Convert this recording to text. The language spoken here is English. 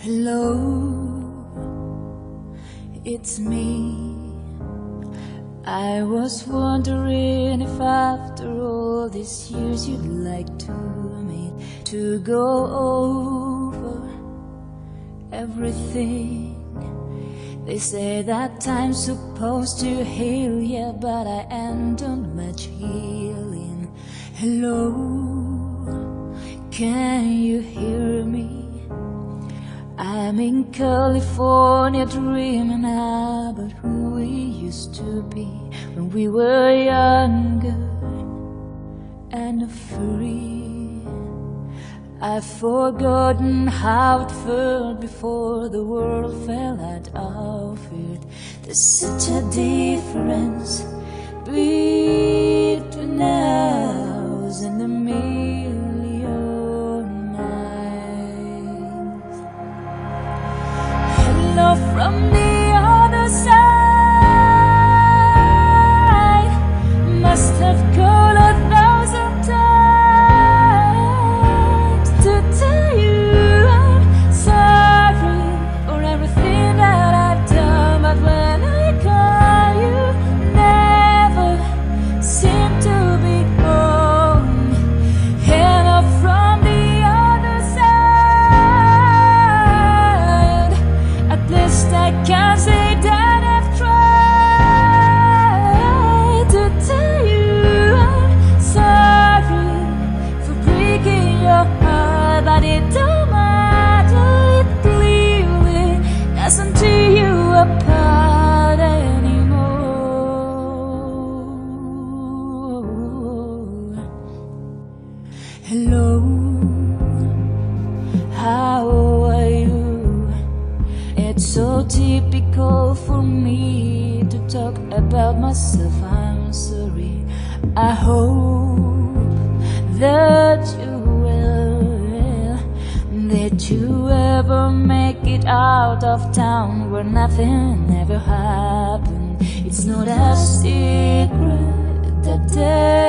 Hello, it's me. I was wondering if after all these years you'd like to meet, to go over everything. They say that time's supposed to heal, yeah, but I ain't done much healing. Hello, can you hear me? I'm in California dreaming about who we used to be when we were younger and free. I've forgotten how it felt before the world fell at our feet. There's such a difference between us and a million miles. Hello from the other side. Must have called 1,000 times to tell you I'm sorry for everything that I've done, but when I call you, never seem to be home. Hello from the other side. At least I can say that I've tried to tell you I'm sorry for breaking your heart, but it don't matter, it clearly doesn't tear you apart anymore. Hello, how are you? It's so typical for me to talk about myself. I'm sorry. I hope that you will. Did you ever make it out of town where nothing ever happened? It's not a secret that